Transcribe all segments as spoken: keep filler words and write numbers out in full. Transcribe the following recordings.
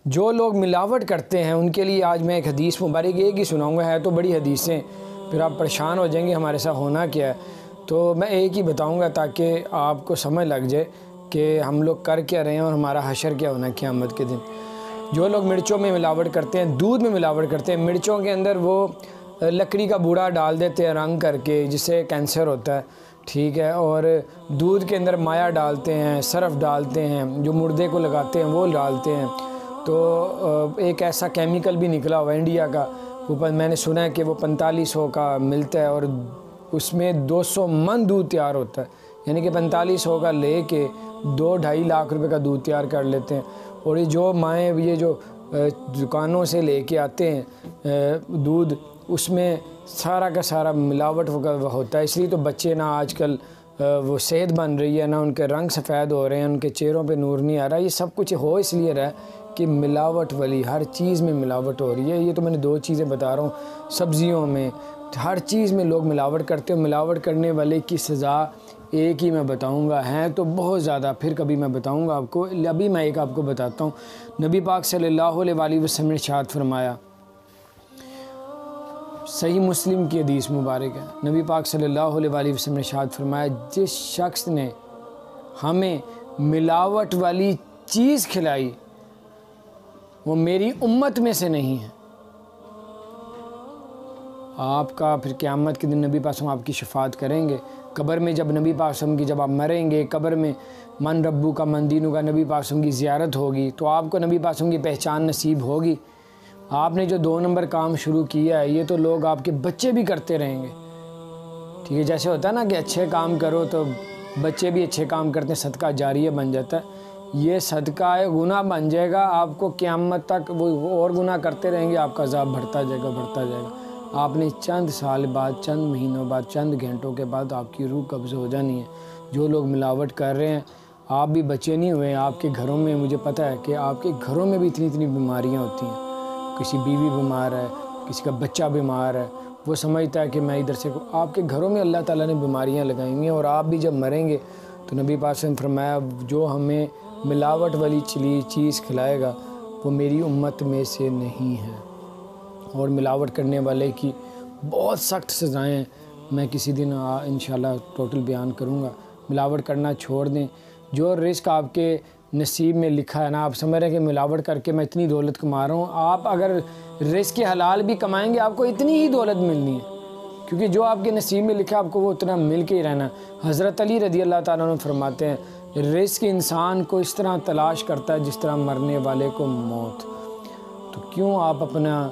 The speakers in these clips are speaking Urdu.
جو لوگ ملاوٹ کرتے ہیں ان کے لیے آج میں ایک حدیث مبارک ایک ہی سناؤں گا، ہے تو بڑی حدیثیں، پھر آپ پریشان ہو جائیں گے ہمارے ساتھ ہونا کیا ہے، تو میں ایک ہی بتاؤں گا تاکہ آپ کو سمجھ لگ جائے کہ ہم لوگ کر کیا رہے ہیں اور ہمارا حشر کیا ہونا ہے قیامت کے دن۔ جو لوگ مرچوں میں ملاوٹ کرتے ہیں، دودھ میں ملاوٹ کرتے ہیں، مرچوں کے اندر وہ لکڑی کا بوڑا ڈال دیتے ہیں رنگ کر کے جس سے کینسر ہوتا ہے، ٹھیک ہے، اور دودھ کے اندر مایا ڈالتے ہیں، سرف ڈالتے ہیں، جو مردے کو لگاتے ہیں وہ ڈالتے ہیں، تو ایک ایسا کیمیکل بھی نکلا ہوا انڈیا کا، اوپر میں نے سنا ہے کہ وہ پینتالیس سو کا ملتا ہے اور اس میں دو سو من دودھ تیار ہوتا ہے، یعنی کہ پینتالیس سو کا لے کے دو ڈھائی لاکھ روپے کا دودھ تیار کر لیتے ہیں۔ اور یہ جو مائیں یہ جو دکانوں سے لے کے آتے ہیں دودھ، اس میں سارا کا سارا ملاوٹ ہوتا ہے، اس لیے تو بچے نہ آج کل وہ صحت بن رہی ہے، نہ ان کے رنگ سفید ہو رہے ہیں، ان کے چہروں پہ نور نہیں آ رہا۔ یہ سب کچھ ہو اس لیے رہا ہے کہ ملاوٹ والی ہر چیز میں ملاوٹ ہو رہی ہے۔ یہ تو میں نے دو چیزیں بتا رہا ہوں، سبزیوں میں ہر چیز میں لوگ ملاوٹ کرتے ہیں۔ ملاوٹ کرنے والے کی سزا ایک ہی میں بتاؤں گا، ہیں تو بہت زیادہ، پھر کبھی میں بتاؤں گا آپ کو، ابھی میں ایک آپ کو بتاتا ہوں۔ نبی پاک صلی اللہ علیہ وآلہ وسلم نے ارشاد فرمایا، صحیح مسلم کی حدیث مبارک ہے، نبی پاک صلی اللہ علیہ وآلہ وسلم نے ارشاد فرمایا، جس شخص نے ہمیں ملاوٹ والی چیز کھلائی وہ میری امت میں سے نہیں ہے۔ آپ کا پھر قیامت کے دن نبی پاک آپ کی شفاعت کریں گے، قبر میں جب نبی پاک کی جب آپ مریں گے، قبر میں من ربو کا من دینو کا نبی پاک کی زیارت ہوگی تو آپ کو نبی پاک کی پہچان نصیب ہوگی۔ آپ نے جو دو نمبر کام شروع کیا ہے یہ تو لوگ آپ کے بچے بھی کرتے رہیں گے، ٹھیک ہے، جیسے ہوتا ہے نا کہ اچھے کام کرو تو بچے بھی اچھے کام کرتے ہیں، صدقہ جاریہ بن جاتا ہے، یہ صدقہ گناہ بن جائے گا، آپ کو قیامت تک وہ اور گناہ کرتے رہیں گے، آپ کا عذاب بڑھتا جائے گا بڑھتا جائے گا۔ آپ نے چند سال بعد، چند مہینوں بعد، چند گھنٹوں کے بعد آپ کی روح قبض ہو جانی ہے۔ جو لوگ ملاوٹ کر رہے ہیں، آپ بھی بچے نہیں ہوئے، آپ کے گھروں میں مجھے پتہ ہے کہ آپ کے گھروں میں بھی اتنی اتنی بیماریاں ہوتی ہیں، کسی بیوی بیمار ہے، کسی کا بچہ بیمار ہے، وہ سمجھتا ہے کہ میں ادھر سے، آپ کے گھروں میں اللہ تعالیٰ نے بیماریاں لگائی ہیں، اور آپ بھی جب مریں گے تو نبی پاک نے فرمایا جو ہمیں ملاوٹ والی چلی چیز کھلائے گا وہ میری امت میں سے نہیں ہے۔ اور ملاوٹ کرنے والے کی بہت سخت سزائیں ہیں، میں کسی دن انشاءاللہ ٹوٹل بیان کروں گا۔ ملاوٹ کرنا چھوڑ دیں، جو رزق آپ کے نصیب میں لکھا ہے نا، آپ سمجھ رہے ہیں کہ ملاوٹ کر کے میں اتنی دولت کما رہا ہوں، آپ اگر رزق حلال بھی کمائیں گے آپ کو اتنی ہی دولت ملنی ہے، کیونکہ جو آپ کے نصیب میں لکھا ہے آپ کو وہ اتنا مل کے ہی رہنا ہے۔ حضرت علی رضی اللہ تعالیٰ عنہ فرماتے ہیں، رزق انسان کو اس طرح تلاش کرتا ہے جس طرح مرنے والے کو موت، تو کیوں آپ اپنا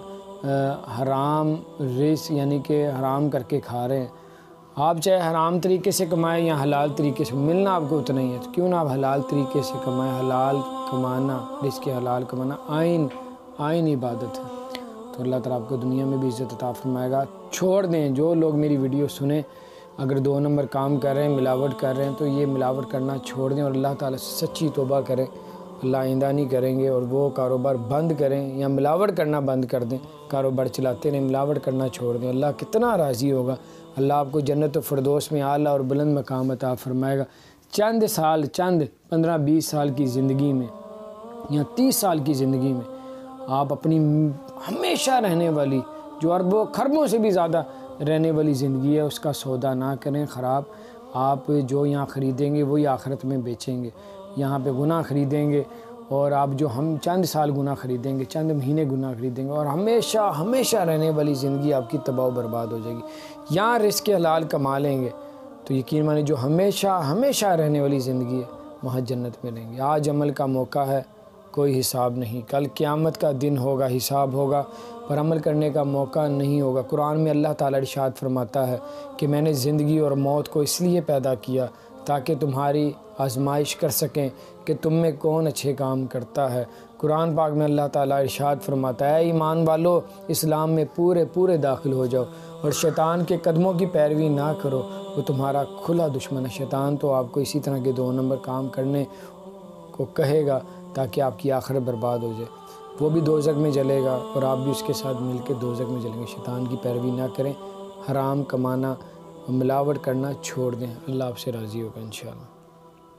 حرام رزق یعنی کہ حرام کر کے کھا رہے ہیں؟ آپ چاہے حرام طریقے سے کمائیں یا حلال طریقے سے، ملنا آپ کو اتنا ہی ہے، تو کیوں نہ آپ حلال طریقے سے کمائیں؟ حلال کمانا، رزق حلال کمانا آئین آئین عبادت ہے، تو اللہ تعالیٰ آپ کو دنیا میں بھی عزت عطا فرمائے گا۔ چھوڑ دیں، جو لوگ میری ویڈیو سنیں اگر دو نمبر کام کر رہے ہیں، ملاوٹ کر رہے ہیں، تو یہ ملاوٹ کرنا چھوڑ دیں اور اللہ تعالیٰ سے سچی توبہ کریں، اللہ آئندہ نہیں کریں گے، اور وہ کاروبار بند کریں یا ملاوٹ کرنا بند کر دیں، کاروبار چلاتے رہیں، ملاوٹ کرنا چھوڑ دیں، اللہ کتنا راضی ہوگا، اللہ آپ کو جنت و فردوس میں اعلیٰ اور بلند مقام عطا فرمائے گا۔ چند سال، چند پندرہ بیس سال کی زندگی میں یا تیس سال کی زندگی میں آپ اپنی ہمیشہ رہنے والی، جو اربوں خربوں سے بھی زیادہ رہنے والی زندگی ہے، اس کا سودا نہ کریں خراب۔ آپ جو یہاں خریدیں گے وہی آخرت میں بیچیں گے، یہاں پہ گناہ خریدیں گے، اور آپ جو ہم چند سال گناہ خریدیں گے، چند مہینے گناہ خریدیں گے، اور ہمیشہ ہمیشہ رہنے والی زندگی آپ کی تباہ و برباد ہو جائے گی۔ یہاں رزق حلال کما لیں گے تو یقین مانیں جو ہمیشہ ہمیشہ رہنے والی زندگی ہے وہاں جنت میں رہیں گے۔ آج عمل کا موقع ہے، کوئی حساب نہیں، کل قیامت کا دن ہوگا، حساب ہوگا، پر عمل کرنے کا موقع نہیں ہوگا۔ قرآن میں اللہ تعالیٰ ارشاد فرماتا ہے کہ میں نے زندگی اور موت کو اس لیے پیدا کیا تاکہ تمہاری آزمائش کر سکیں کہ تم میں کون اچھے کام کرتا ہے۔ قرآن پاک میں اللہ تعالیٰ ارشاد فرماتا ہے، اے ایمان والو اسلام میں پورے پورے داخل ہو جاؤ اور شیطان کے قدموں کی پیروی نہ کرو، وہ تمہارا کھلا دشمن ہے۔ شیطان تو آپ کو اسی طرح کے دو نمبر کام کرنے کو کہے گا تاکہ آپ کی آخرت برباد ہو جائے، وہ بھی دوزخ میں جلے گا اور آپ بھی اس کے ساتھ مل کے دوزخ میں جلیں گے۔ شیطان کی پیروی نہ کریں، حرام کمانا، ملاوٹ کرنا چھوڑ دیں، اللہ آپ سے راضی ہوگا انشاءاللہ۔